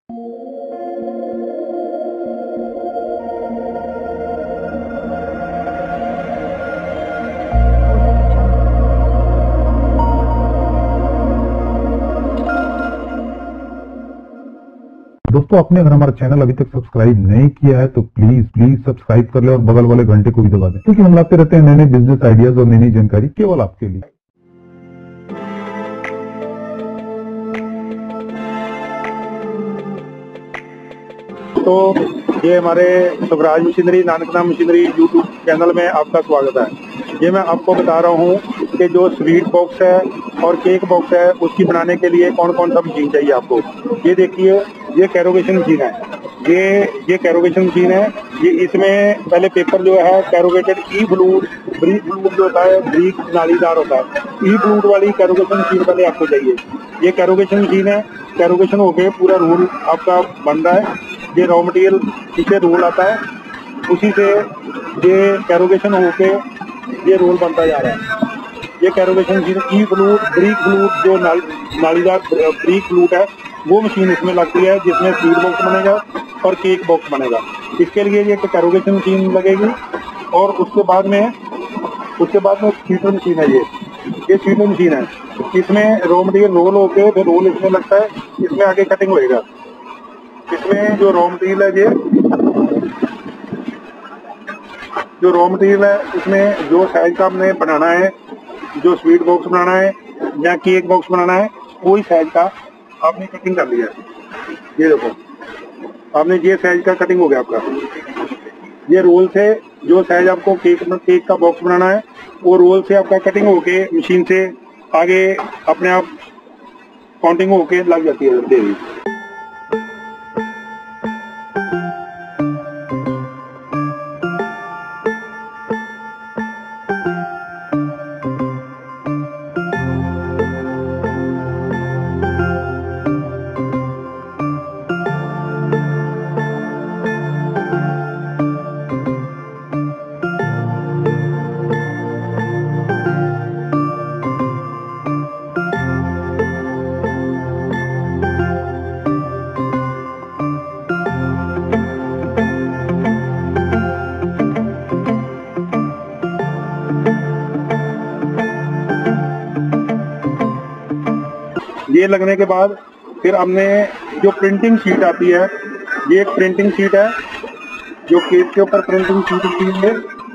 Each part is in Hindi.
दोस्तों, आपने अगर हमारा चैनल अभी तक सब्सक्राइब नहीं किया है तो प्लीज सब्सक्राइब कर ले और बगल वाले घंटे को भी दबा दें, क्योंकि हम लाते रहते हैं नए नए बिजनेस आइडियाज और नई नई जानकारी केवल आपके लिए। तो ये हमारे स्वराज मशीनरी, नानकनाम मशीनरी यूट्यूब चैनल में आपका स्वागत है। ये मैं आपको बता रहा हूँ कि जो स्वीट बॉक्स है और केक बॉक्स है उसकी बनाने के लिए कौन कौन सा मशीन चाहिए आपको। ये देखिए, ये कैरोगेशन मशीन है। ये कैरोगेशन मशीन है। ये इसमें पहले पेपर जो है कैरोगेटेड ई फ्लूड, ब्रीक फ्लूड जो होता है, ब्रीक नालीदार होता है, ई फ्लूड वाली कैरोगेशन मशीन पहले आपको चाहिए। ये कैरोगेशन मशीन है। कैरोगेशन होके पूरा रोल आपका बन रहा है। ये रॉ मटेरियल पीछे रोल आता है, उसी से ये कैरोगेशन होके ये रोल बनता जा रहा है। ये कैरोगेशन मशीन ई फ्लूड, ब्रीक फ्लूड जो नालीदार ब्रीक फ्लूड है वो मशीन इसमें लगती है, जिसमें स्वीट बॉक्स बनेगा और केक बॉक्स बनेगा। इसके लिए ये कैरोगेशन मशीन लगेगी। और उसके बाद में स्वीटर मशीन है। ये स्वीटर मशीन है। इसमें रॉ मटेरियल रोल होके फिर रोल इसमें लगता है, इसमें आगे कटिंग होएगा। इसमें जो रॉ मटेरियल है, जो रॉ मटेरियल है इसमें जो साइज का आपने बनाना है, जो स्वीट बॉक्स बनाना है या केक बॉक्स बनाना है, वही साइज का आपने कटिंग कर लिया है। ये देखो, आपने ये साइज का कटिंग हो गया आपका। ये रोल से जो साइज आपको केक का बॉक्स बनाना है वो रोल से आपका कटिंग होके मशीन से आगे अपने आप काउंटिंग होके लग जाती है देरी। ये लगने के बाद फिर हमने जो प्रिंटिंग शीट आती है, ये एक प्रिंटिंग शीट है जो केक के ऊपर प्रिंटिंग शीट होती है।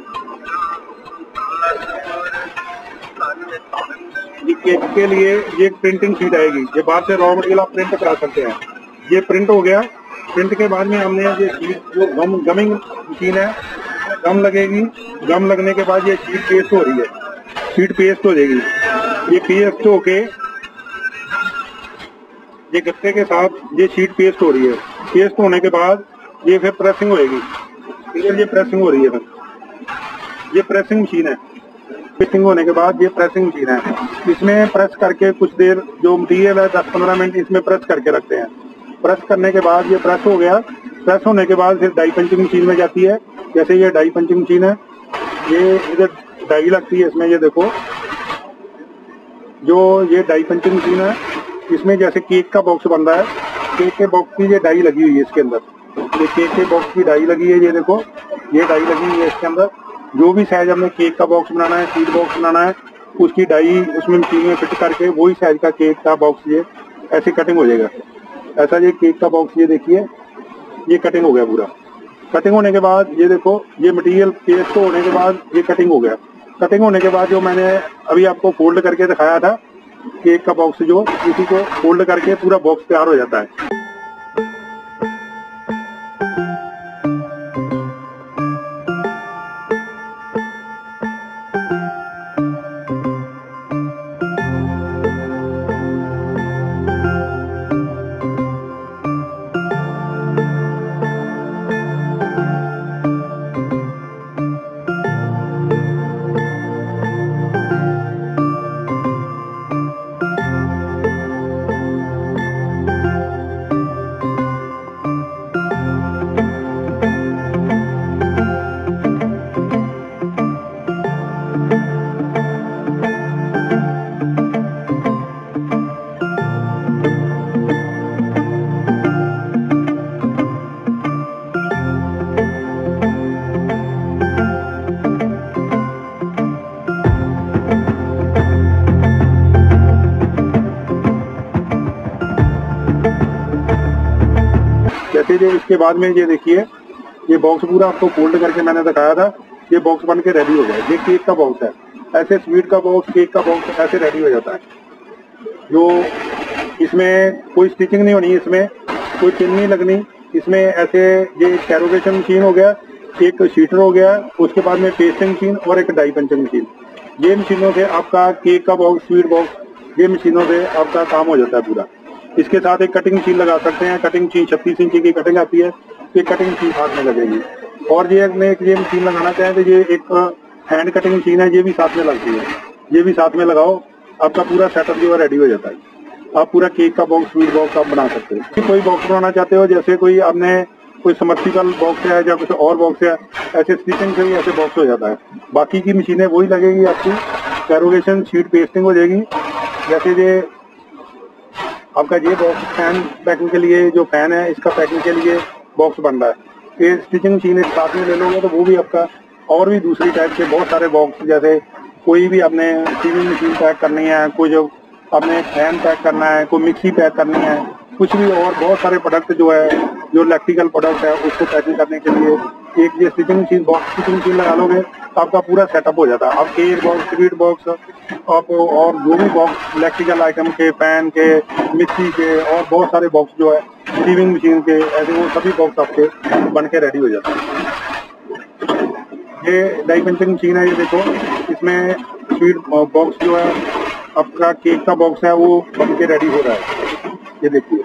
ये केक के लिए ये एक प्रिंटिंग शीट आएगी। ये बाहर से रॉ मटेरियल आप प्रिंट करा सकते हैं। ये प्रिंट हो गया। प्रिंट के बाद में हमने ये शीट जो गमिंग मशीन है, गम लगेगी। गम लगने के बाद ये शीट पेस्ट हो रही है। शीट पेस्ट हो जाएगी। ये पेस्ट होके ये गत्ते के साथ ये शीट पेस्ट हो रही है। पेस्ट होने के बाद ये फिर प्रेसिंग होएगी। फिर ये प्रेसिंग हो रही है। फिर ये प्रेसिंग मशीन है। प्रेसिंग होने के बाद ये प्रेसिंग मशीन है। इसमें प्रेस करके कुछ देर जो मटीरियल है 10-15 मिनट इसमें प्रेस करके रखते हैं। प्रेस करने के बाद ये प्रेस हो गया। प्रेस होने के बाद फिर डाई पंचिंग मशीन में जाती है। जैसे ये डाई पंचिंग मशीन है, ये इधर डाई लगती है इसमें। ये देखो, जो ये डाई पंचिंग मशीन है, इसमें जैसे केक का बॉक्स बन रहा है, केक के बॉक्स की ये डाई लगी हुई है इसके अंदर। ये केक के बॉक्स की डाई लगी है। ये देखो, ये डाई लगी हुई है इसके अंदर। जो भी साइज हमने केक का बॉक्स बनाना है, स्वीट बॉक्स बनाना है, उसकी डाई उसमें मशीन में फिट करके वही साइज का केक का बॉक्स ये ऐसे कटिंग हो जाएगा। ऐसा ये केक का बॉक्स, ये देखिए, ये कटिंग हो गया पूरा। कटिंग होने के बाद ये देखो, ये मटेरियल पेस्ट होने के बाद ये कटिंग हो गया। कटिंग होने के बाद जो मैंने अभी आपको फोल्ड करके दिखाया था केक का बॉक्स, जो इसी को फोल्ड करके पूरा बॉक्स तैयार हो जाता है। जैसे जो इसके बाद में ये देखिए, ये बॉक्स पूरा आपको फोल्ड करके मैंने दिखाया था, ये बॉक्स बन के रेडी हो गया। ये केक का बॉक्स है, ऐसे स्वीट का बॉक्स, केक का बॉक्स ऐसे रेडी हो जाता है। जो इसमें कोई स्टिचिंग नहीं होनी, इसमें कोई पिन नहीं लगनी, इसमें ऐसे ये कैरोगेशन मशीन हो गया, एक शीटर हो गया, उसके बाद में पेस्टिंग मशीन और एक डाई पंचिंग मशीन। ये मशीनों से आपका केक का बॉक्स, स्वीट बॉक्स, ये मशीनों से आपका काम हो जाता है पूरा। इसके साथ एक कटिंग मशीन लगा सकते हैं। कटिंग मशीन 36 इंची की कटिंग आती है, ये कटिंग मशीन साथ में लगेगी। और ये मशीन लगाना चाहें तो ये एक हैंड कटिंग मशीन है, ये भी साथ में लगती है। ये भी साथ में लगाओ, आपका पूरा सेटअप जो है रेडी हो जाता है। आप पूरा केक का बॉक्स, स्वीट बॉक्स आप बना सकते हो। कोई बॉक्स बनाना चाहते हो, जैसे कोई आपने कोई समर्सिबल बॉक्स है या कुछ और बॉक्स है, ऐसे स्टिचिंग से ही ऐसे बॉक्स हो जाता है। बाकी की मशीनें वही लगेगी आपकी, कैरोगेशन, शीट पेस्टिंग हो जाएगी। जैसे ये आपका ये बॉक्स फैन पैकिंग के लिए, जो फैन है इसका पैकिंग के लिए बॉक्स बन रहा है। ये स्टिचिंग मशीन साथ में ले लोगे तो वो भी आपका, और भी दूसरी टाइप के बहुत सारे बॉक्स, जैसे कोई भी आपने सीविंग मशीन पैक करनी है, कोई जो आपने फैन पैक करना है, कोई मिक्सी पैक करनी है, कुछ भी और बहुत सारे प्रोडक्ट जो है, जो इलेक्ट्रिकल प्रोडक्ट है उसको पैकिंग करने के लिए एक ये stitching machine, box stitching machine लगा लोगे तो आपका पूरा सेटअप हो जाता है। आप केक बॉक्स, स्वीट बॉक्स, आप और जो भी बॉक्स इलेक्ट्रिकल आइटम के, फैन के, मिक्सी के और बहुत सारे बॉक्स जो है सीविंग मशीन के, ऐसे वो सभी बॉक्स आपके बन के रेडी हो जाते हैं। ये डाई पंचिंग मशीन है, ये देखो, इसमें स्वीट बॉक्स जो है आपका केक का बॉक्स है वो बन के रेडी हो रहा है। ये देखिए,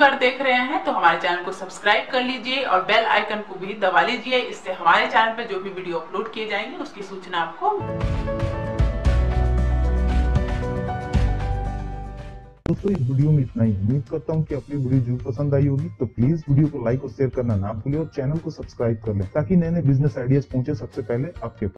बार देख रहे हैं तो हमारे चैनल को सब्सक्राइब कर लीजिए और बेल आइकन को भी दबा लीजिए। इससे हमारे चैनल पर जो भी वीडियो अपलोड किए जाएंगे उसकी सूचना आपको। दोस्तों, इस वीडियो में इतना ही। उम्मीद करता हूँ कि आपको वीडियो जरूर पसंद आई होगी। तो प्लीज वीडियो को लाइक और शेयर करना ना भूलिए और चैनल को सब्सक्राइब कर लें ताकि नए नए बिजनेस आइडियाज पहुंचे सबसे पहले आपके पास।